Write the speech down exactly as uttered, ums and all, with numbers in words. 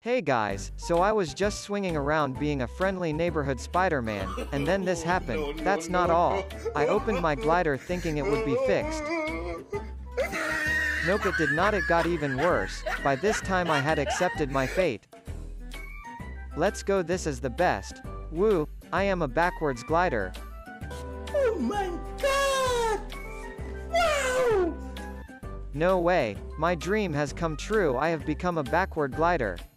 Hey guys, so I was just swinging around being a friendly neighborhood Spider-Man, and then this happened. That's not all. I opened my glider thinking it would be fixed. Nope, it did not. It got even worse. By this time I had accepted my fate. Let's go, this is the best. Woo, I am a backwards glider. Oh my god! Wow! No way, my dream has come true. I have become a backward glider.